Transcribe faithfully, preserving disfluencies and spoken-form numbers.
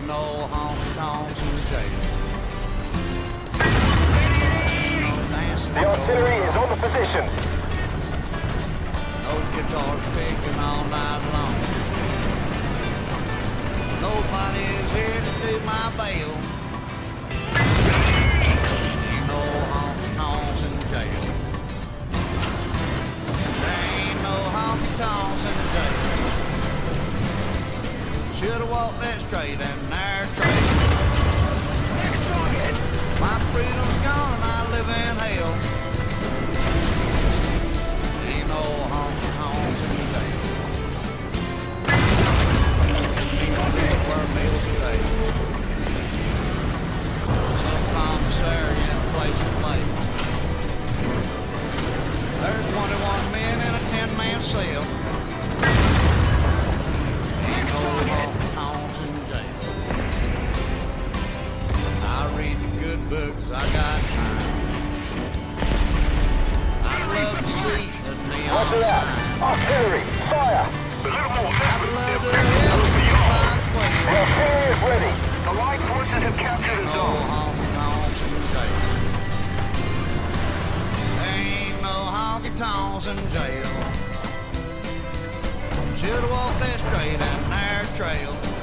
no honky tonks in jail. No dancing. The artillery is on the position. No guitars picking all night long. Nobody is here to do my bail. Ain't no honky tonks in jail. There ain't no honky tonks in jail. Should've walked that straight and narrow trail. My freedom's gone and I live in hell. Ain't no honky tonks in jail. Ain't no need for meals today. Some commissary in a place to play. There's twenty-one men in a ten-man cell. Ain't no honky tonks in jail. I read the good books, I got time. I'd love to see the neon Roger that. sign. Artillery, fire. I'd love to hear the fire The quake. artillery is ready. The light forces have captured Ain't the no zone. honky tonks in jail. There ain't no honky tonks in jail. Should've walked that straight and narrow trail.